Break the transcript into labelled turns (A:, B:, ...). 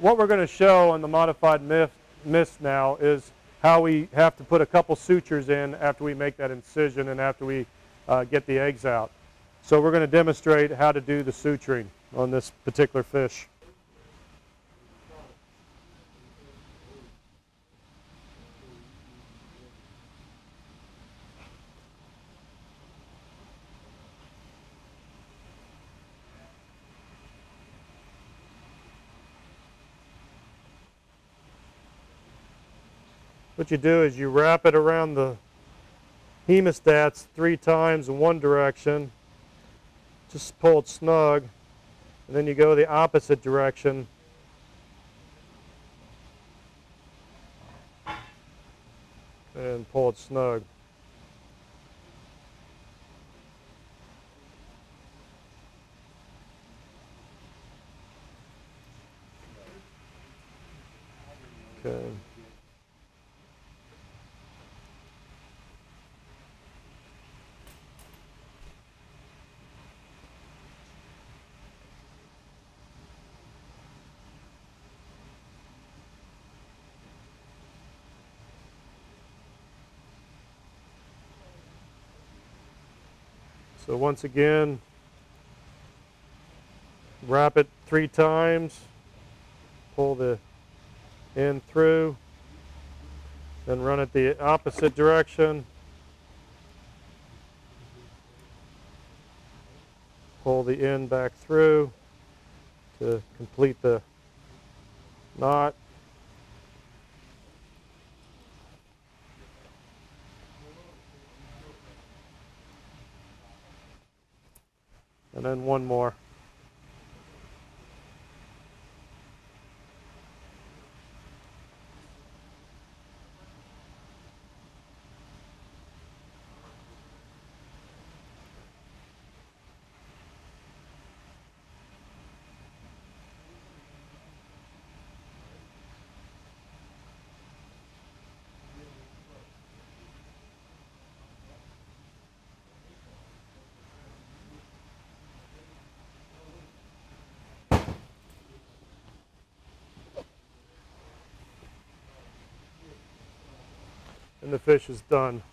A: what we're going to show on the modified mist now is how we have to put a couple sutures in after we make that incision and after we get the eggs out. So we're going to demonstrate how to do the suturing on this particular fish. What you do is you wrap it around the hemostats 3 times in one direction, just pull it snug, and then you go the opposite direction and pull it snug. Okay. So once again, wrap it 3 times, pull the end through, then run it the opposite direction, pull the end back through to complete the knot. And then one more. And the fish is done.